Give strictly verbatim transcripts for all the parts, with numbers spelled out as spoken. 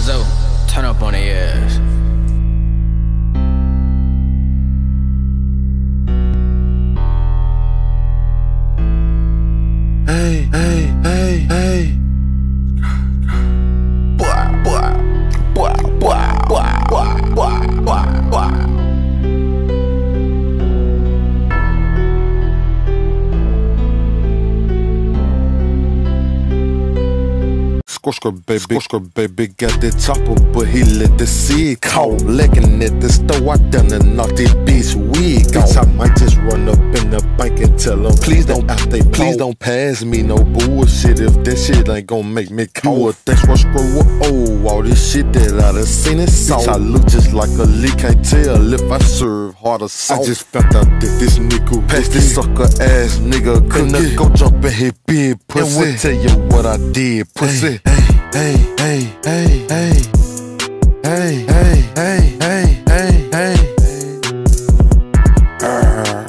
Gonzo, turn up on their ass. Hey, hey, hey, hey. Boy, boy, boy, boy, boy, boy, boy, boy. Squashka baby, Squashka baby got that chopper, but he let the seed caught. Licking at the store, I done and knocked this bitch wig off. I might just run up in the bank and tell them, please don't, they please don't pass me no bullshit if that shit ain't gon' make me cold. That's what screw up, oh, all this shit that I done seen it so. I look just like a lick, can't tell if I serve hard or soft. I just found out that this nigga pass this sucker ass nigga couldn't go jump in his big pussy. And we'll tell you what I did, pussy. Hey, hey, hey, hey, hey, hey, hey, hey, hey, hey, hey.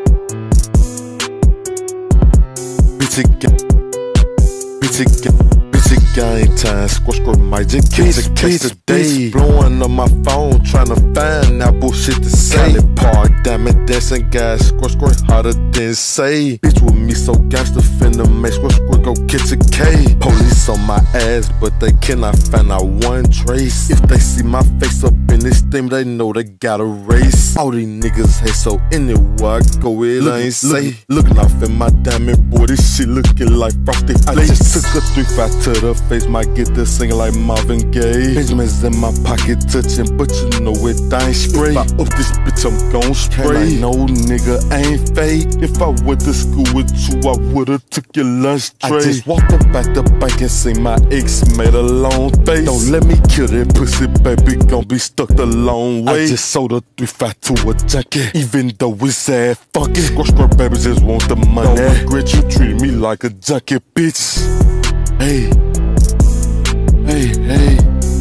Bitch again, bitch again, bitch again. Time squash squash might just catch a case today. Blowing on my phone, trying to find that bullshit to say. Cali Park, damn it, dancing guys, squash squash harder than say. Bitch with me so gangster, finna make squash squash go catch a K. Police on my ass, but they cannot find out one trace. If they see my face up in this thing, they know they got a race. All these niggas hate, so anywhere I go, it look, ain't say. Looking off in my diamond boy, this shit looking like frosty flakes. I just took a three five to the face, might get this singing like Marvin Gaye. Benjamin's in my pocket touching, but you know it ain't spray. If I up this bitch, I'm gon' spray. No nigga ain't fake. If I went to school with you, I would've took your lunch tray. I just walked up at the bank and see my ex made a long face. Don't let me kill that pussy, baby, gon' be stuck the long way. I just sold a three five to a junkie, even though it's sad, fuck it. Squash squash baby just want the money. Don't regret you treated me like a junkie, bitch. Hey, hey, hey.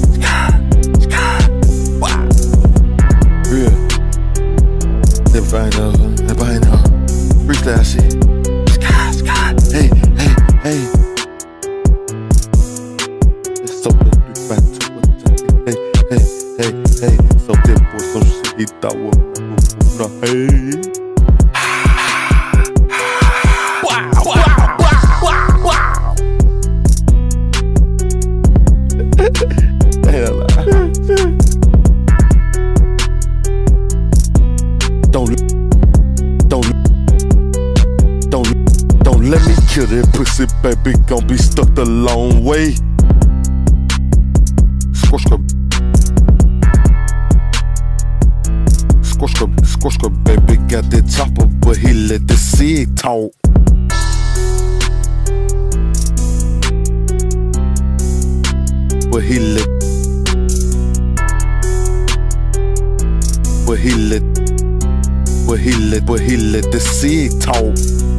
Wow. Real. Everybody know, everybody know. Freestyle shit. Hey, hey, hey. So the three five to a junkie. Hey, hey, hey, hey. So that boy some shit he thought was no, hey. Wow, wow, wow, wow, wow. Hell, don't, don't, don't, don't let me kill that pussy, baby. Gon' be stuck the long way. Squash up. Squash up, squash up, baby got that chopper, but he let the seed talk. But he let, but he let, but he let, but he let the seed talk.